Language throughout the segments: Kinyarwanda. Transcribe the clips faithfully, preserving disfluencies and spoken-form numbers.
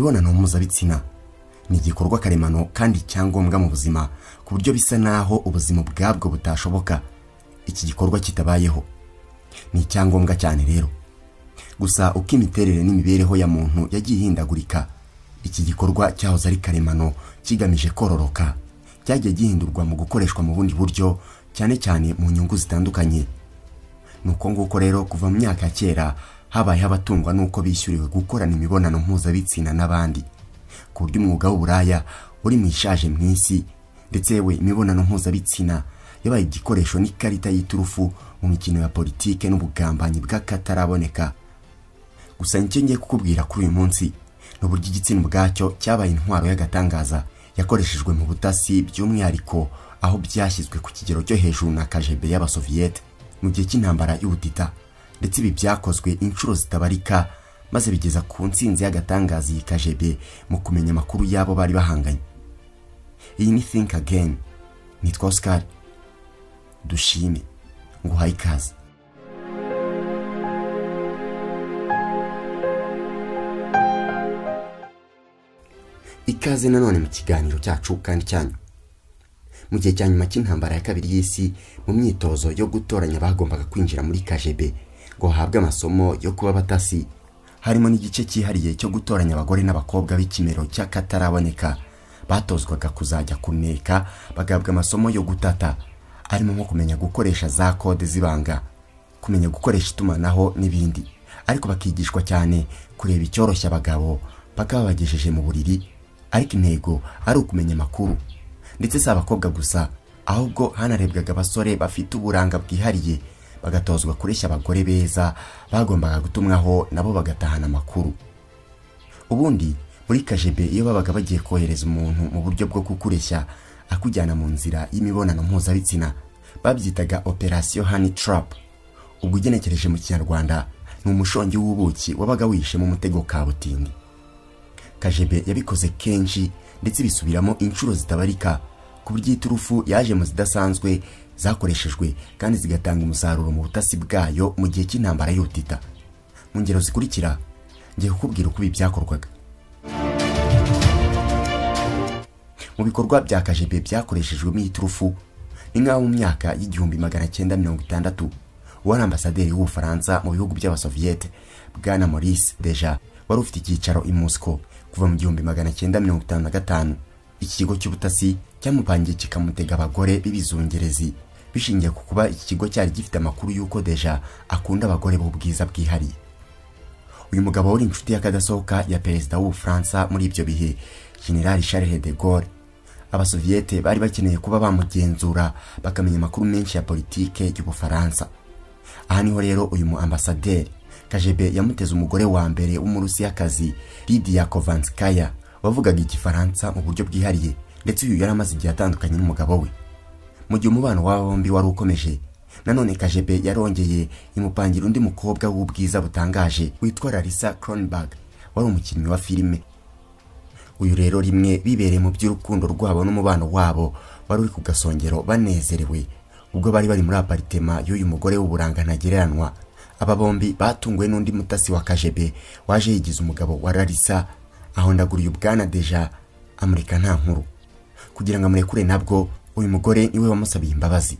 imibonano mpuzabitsina ni igikorwa karemano kandi cyangombwa mu buzima ku buryo bisa naho ubuzima bwabwo butashoboka iki gikorwa kitabayeho. Ni icyangombwa cyane rero. Gusa uko imiterere n'imibereho ya muntu yagiye ihindagurika, iki gikorwa cyahoze ari karemano kigamije kororoka cyagiye gihindurwa mu gukoreshwa mu bundi buryo, cyane cyane mu nyungu zitandukanye. Nuko nguko rero kuva mu myaka ya kera habaye abatungwa nuko bishyuriwe gukorana imibonano mpuzabitsina n'abandi, ku buryo umwuga w'uburaya uri mu ishaje mu isi, ndetse yewe imibonano mpuzabitsina yabaye igikoresho n'ikarita y'iturufu mu mikino ya politike n'ubugambanyi bw'akataraboneka. Gusa nicyo ngiye kukubwira kuri uyu munsi n'uburyo igitsina ubwacyo cyabaye intwaro y'agatangaza yakoreshejwe mu butasi, by'umwihariko aho byashyizwe ku kigero cyo hejuru na K G B y'Abasoviyete mu gihe cy'intambara y'ubutita, ndetse ibi byakozwe inshuro zitabarika maze bigeza ku ntsinzi y'agatangaza iyi K G B mu kumenya amakuru yabo bari bahanganye. Iyi ni Think Again. Nitwa Oscar. Dushime nguhaye ikaze. Ikaze nanone mu kiganiro cyacu kandi cyanyu. Mu gihe cya nyuma cy'intambara ya kabiri y'isi, mu myitozo yo gutoranya bagombaga kwinjira muri K G B ngo habwe amasomo yo kuba batasi, harimo n'igice cyihariye cyo gutoranya abagore n'abakobwa b'ikimero cy'akataraboneka batozwaga kuzajya kuneka bagabwa amasomo yo gutata, arimo nko kumenya gukoresha za kode zibanga, kumenya gukoresha itumanaho n'ibindi, ariko bakigishwa cyane kureba icyoroshya abagabo bakababagejeje mu buriri, ariko intego ari ukumenya amakuru. Ndetse si abakobwa gusa, ahubwo hanarebwaga abasore bafite uburanga bwihariye bagatozwa kureshya abagore beza bagombaga gutumwaho nabo bagatahana amakuru. Ubundi muri K G B iyo babaga bagiye kohereza umuntu mu buryo bwo kukureshya akujyana mu nzira y'imibonano mpuzabitsina, babyitaga Operation Honey Trap. Ubwo ugenekereje mu Kinyarwanda ni umushongi w'ubuki wabaga wishe mu mutego kabutindi. K G B yabikoze kenshi ndetse bisubiramo inshuro zitabarika, ku buryo iturufu yaje mu zidasanzwe zakoreshejwe kandi zigatanga umusaruro mu butasi bwayo mu gihe cy'intambara y'ubutita. Mu ngero zikurikira ngiye kukubwira uko ibi byakorwaga. Mu bikorwa bya K G B byakoreshejwemo iturufu ni nk'aho mu myaka y'igihumbi magana cyenda mirongo itandatu wari ambasaderi w'Ubufaransa mu bihugu by'Abasoviyete Bwana Maurice Deja wari ufite icyicaro i Moscow kuva mu gihumbi magana cyenda mirongo itanu na gatanu. Iki kigo cy'ubutasi cyamupangiye kikamutega abagore b'ibizungerezi bishingiye ku kuba iki kigo cyari gifite amakuru y'uko Deja akunda abagore b'ubwiza bwihariye. Uyu mugabo wari inshuti y'akadasohoka ya perezida w'Ubufaransa muri ibyo bihe, General Charles de Gaulle. Abasoviyete bari bakeneye kuba bamugenzura bakamenya amakuru menshi ya politike y'Ubufaransa. Aha niho rero uyu mu ambasaderi K G B yamuteze umugore wa mbere w'Umurusiyakazi Lydia Kovanskaya wavugaga igifaransa mu buryo bwihariye, ndetse uyu yari amaze igihe atandukanye n'umugabo we. Mu gihe umubano w'aba bombi wari ukomeje, nanone K G B yarongeye imupangira undi mukobwa w'ubwiza butangaje witwa Larissa Kronberg, wari umukinnyi wa filime. Uyu rero rimwe bibereye mu by'urukundo rwabo n'umubano wabo wari uri ku gasongero banezerewe ubwo bari bari muri aparitema y'uyu mugore w'uburanga ntagereranwa. Aba bombi batunguwe n'undi mutasi wa K G B waje yigize umugabo wa Larissa, aho ndaguriye ubwana Deja amurika nta nkuru. Kugira ngo amurekure nabwo uyu mugore niwe wamusabiye imbabazi.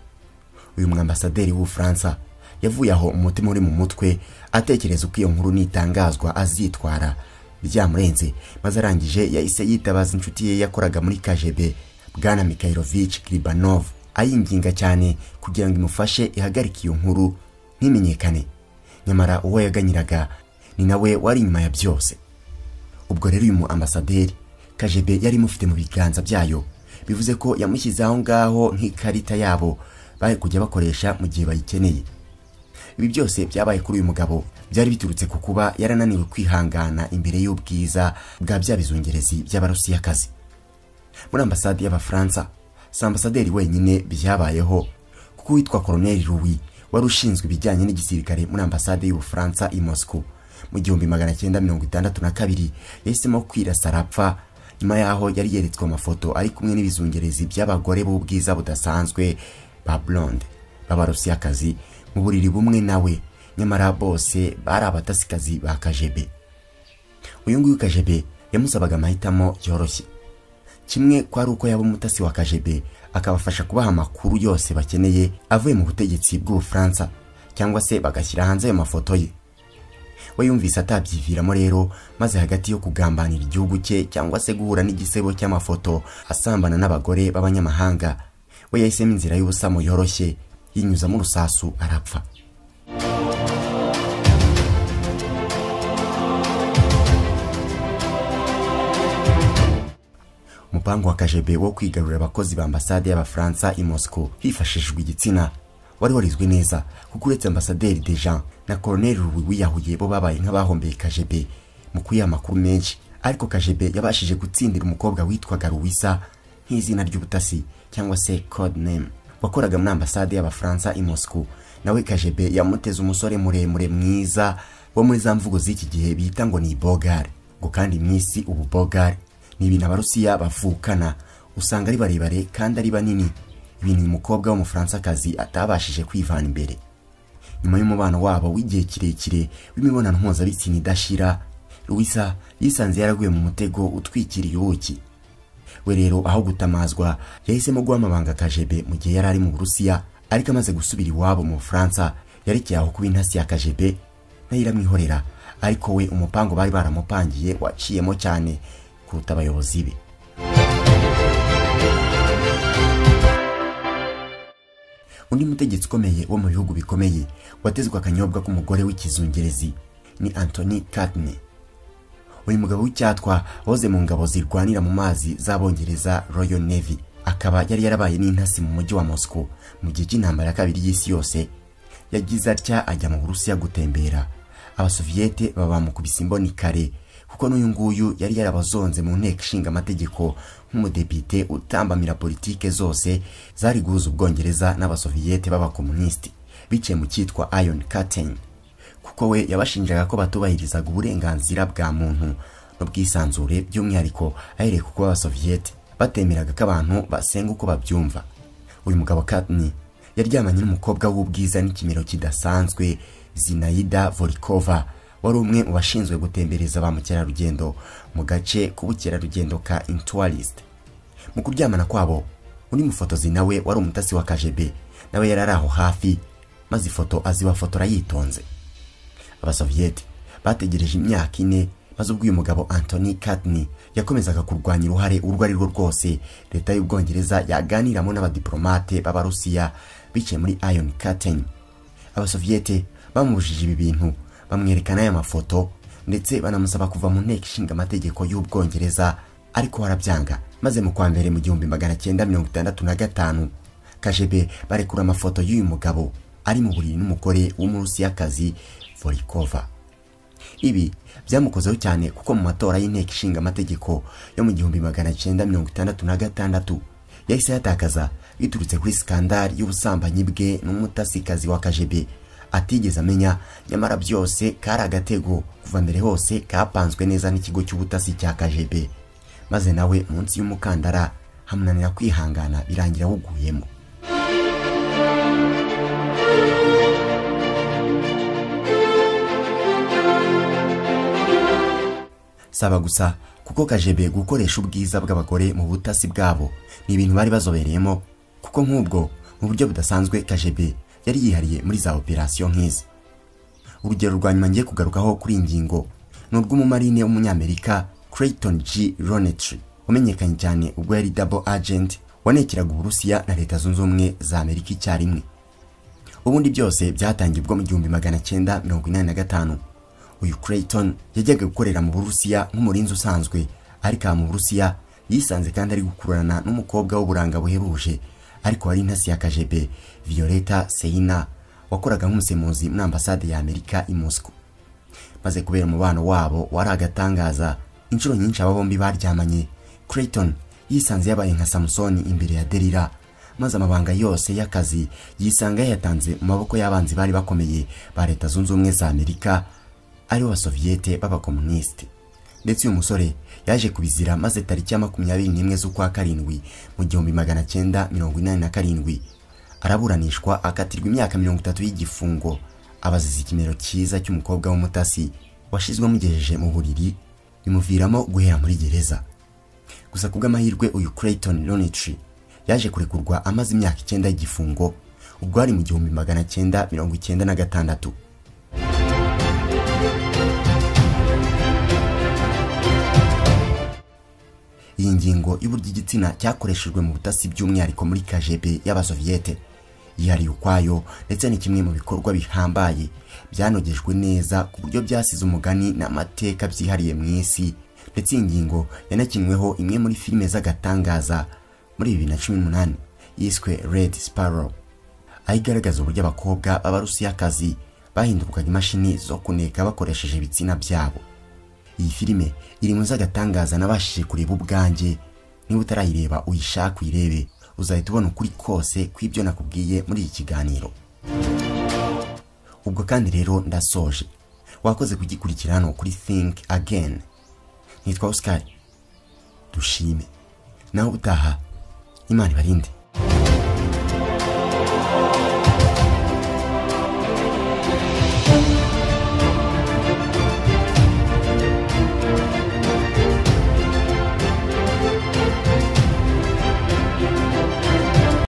Uyu mwambasaderi w'Ubufaransa yavuye aho umutima uri mu mutwe atekereza uko iyo nkuru nitangazwa azitwara byamurenze, maze arangije yahise yitabaza inshuti ye yakoraga muri K G B Bwana Mikhailovich Gribanov ayinginga cyane kugira ngo imufashe ihagarike iyo nkuru ntimenyekane. Nyamara uwo yaganyiraga ni nawe wari inyuma ya byose. Ubwo rero uyu mu ambasaderi K G B yari mufite mu biganza byayo, bivuze ko yamushyize aho ngaho nk'ikarita yabo bari kujya bakoresha mu gihe bayikeneye. Ibi byose byabaye kuri uyu mugabo byari biturutse ku kuba yarananiwe kwihangana imbere y'ubwiza bwa bya bizungerezi by'Abarusiyakazi. Muri ambasade y'Abafaransa si ambasaderi wenyine byabayeho, kuko witwa Colonel Louis wari ushinzwe ibijyanye n'igisirikare muri ambasade y'Ubufaransa i Moscow mu gihumbi magana cyenda mirongo itandatu na kabiri yahisemo kwirasa arapfa nyuma yaho yari yeretswe amafoto ari kumwe n'ibizungerezi by'abagore b'ubwiza budasanzwe ba blonde b'Abarusiyakazi mu buriri bumwe nawe, nyamara bose bari abatasikazi ba K G B. Uyu nguyu K G B yamusabaga amahitamo yoroshye. Kimwe kwari uko yaba umutasi wa K G B akabafasha kubaha amakuru yose bakeneye avuye mu butegetsi bw'Ubufaransa, cyangwa se bagashyira hanze ayo mafoto ye. We yumvise atabyiviramo rero, maze hagati yo kugambanira igihugu cye cyangwa se guhura n'igisebo cy'amafoto asambana n'abagore b'abanyamahanga, we yahisemo inzira y'ubusamo yoroshye, yinyuza mu rusasu arapfa. Umupango wa K G B wo kwigarurira abakozi ba ambasade y'Abafaransa i Moscow hifashishijwe Igitsina wari warizwe neza, kuko uretse ambasaderi Dejean na Colonel wiyahuye bo babaye nk'abahombeye K G B mu kuyiha amakuru menshi, ariko K G B yabashije gutsindira umukobwa witwaga Louisa nk'izina ry'ubutasi cyangwa se code name, wakoraga muri ambasade y'Abafaransa i Moscow. Nawe K G B yamuteze umusore muremure mwiza wo muri za mvugo z'iki gihe bita ngo ni Bogare, ngo kandi mwisi ubu Bogare ni ibintu Abarusiya bavukana, usanga ari barebare kandi ari banini, ibintu umukobwa w'Umufaransa-kazi atabashije kwivana imbere. Nyuma y'umubano wabo w'igihe kirekire w'imibonano mpuzabitsina idashira, Louisa yisanze yaraguye mu mutego utwikiriye ubuki. We rero aho gutamazwa yahisemo guha amabanga K G B mu gihe yari ari mu Burusiya, ariko amaze gusubira iwabo mu Bufaransa yarekeye aho kuba intasi ya K G B nayo iramwihorera, ariko we umupango bari baramupangiye waciyemo cyane kuruta abayobozi be. Undi mutegetsi ukomeye wo mu bihugu bikomeye watezwe akanyobwa k'umugore w'ikizungerezi ni Anthony Catney. Uyu mugabo w'icyatwa wahoze mu ngabo zirwanira mu mazi z'Abongereza Royal Navy, akaba yari yarabaye n'intasi mu mujyi wa Moscow mu gihe cy'intambara ya kabiri y'isi yose. Yagize atya ajya mu Burusiya gutembera, Abasoviyete baba mu kubisimboni kare, kuko n'uyu nguyu yari yarabazonze mu nteko ishinga amategeko nk'umudepite utambamira politike zose zari guhuza Ubwongereza n'Abasoviyete b'abakomunisti, biciye mu cyitwa Iron Curtain, kuko we yabashinjaga ko batubahirizaga uburenganzira bwa muntu n'ubwisanzure, by'umwihariko ahereye kuko Abasoviyete batemeraga ko abantu basenga uko babyumva. Uyu mugabo Catney yaryamanye n'umukobwa w'ubwiza n'ikimero kidasanzwe Zinaida Volkova, wari umwe mu bashinzwe gutembereza ba mukerarugendo mu gace k'ubukerarugendo ka Intwaro. Mu kuryamana kwabo, undi mufotozi nawe wari umutasi wa K G B nawe yarari aho hafi, maze ifoto azibafotora yitonze. Abasoviyete bategereje imyaka ine, maze ubwo uyu mugabo Anthony Catney yakomezaga kurwanya uruhare urwo ari rwo rwose leta y'Ubwongereza yaganiramo n'abadiplomate b'Abarusiya biciye muri Iron Curtain. Abasoviyete bamubujije ibi bintu, bamwerekana aya mafoto ndetse banamusaba kuva mu nteko ishinga amategeko y'Ubwongereza, ariko warabyanga. Maze mu kwa mbere mu gihumbi magana cyenda mirongo itandatu na gatanu K G B barekura amafoto y'uyu mugabo ari mu buriri n'umugore w'Umurusiyakazi Volkova. Ibi byamukozeho cyane kuko mu matora y'inteko ishinga amategeko yo mu gihumbi magana cyenda mirongo itandatu na gatandatu yahise yatakaza biturutse kuri skandal y'ubusambanyi bwe n'umutasikazi wa K G B atigeze amenya, nyamara byose kari agatego kuva mbere hose kapanzwe neza n'ikigo cy'ubutasi cya K G B, maze nawe munsi y'umukandara hamunanira kwihangana birangira wuguyemo. Saba gusa kuko K G B gukoresha ubwiza bw'abagore mu butasi bwabo ni ibintu bari bazobereyemo, kuko nk'ubwo mu buryo budasanzwe K G B yari yihariye muri za operation nk'izi. Urugero rwa nyuma ngiye kugarukaho kuri ingingo ni urw'umumarine w'umunyamerika Clayton G. Ronettry, umenyekanye cyane ubwo yari double agent wanekeraga Uburusiya na Leta Zunze Ubumwe za Amerika icyarimwe. Ubundi byose byatangiye ubwo mu gihumbi magana cyenda mirongo inani na gatanu. Uyu Clayton yajyaga gukorera mu Burusiya nk'umurinzi usanzwe, ariko mu Burusiya yisanze kandi ari gukurana n'umukobwa w'uburanga buheruje, ariko wari intasi ya K G B Violeta Seina, wakoraga nk'umusemuzi muri ambasade ya Amerika i Moscow. Maze kubera umubano wabo wari agatangaza, inshuro nyinshi aba bombi baryamanye, Clayton yisanze yabaye nka Samsoni imbere ya Delila, maze amabanga yose y'akazi yisanga yatanze mu maboko y'abanzi bari bakomeye ba Leta Zunze Ubumwe za Amerika, ari Abasoviyete b'abakomunisti. Ndetse uyu musore yaje kubizira, maze tariki ya makumyabiri n'imwe z'ukwa karindwi mu gihumbi magana cyenda mirongo inani na karindwi araburanishwa akatirwa imyaka mirongo itatu y'igifungo, abazize ikimero cyiza cy'umukobwa w'umutasi washizwe mugejeje mu buriri bimuviramo guhera muri gereza. Gusa kubw'amahirwe uyu Clayton Lonitri yaje kurekurwa amaze imyaka icyenda y'igifungo, ubwo ari mu gihumbi magana cyenda mirongo icyenda na gatandatu. Iyi ngingo y'uburyo igitsina cyakoreshejwe mu butasi by'umwihariko muri K G B y'Abasoviete yari ukwayo, ndetse ni kimwe mu bikorwa bihambaye byanogejwe neza ku buryo byasize umugani n'amateka byihariye mu isi, ndetse iyi ngingo yanakinweho imwe muri filime z'agatangaza muri bibiri na cumi n'umunani yiswe Red Sparrow, aho igaragaza uburyo abakobwa b'Abarusiyakazi bahindurwaga imashini zo kuneka bakoresheje ibitsina byabo. Iyi filime iri mu z'agatangaza nabashije kureba ubwanjye. Niba utarayireba uyishaka uyirebe, uzahita ubona ukuri kose kw'ibyo nakubwiye muri iki kiganiro. Ubwo kandi rero ndasoje. Wakoze kugikurikira hano kuri Think Again. Nitwa Oscar. Dushime. Naho utaha. Imana ibarinde.